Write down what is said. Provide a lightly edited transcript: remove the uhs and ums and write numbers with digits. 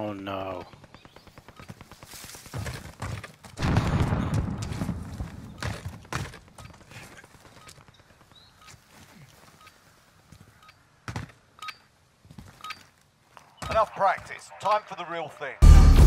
Oh no. Enough practice. Time for the real thing.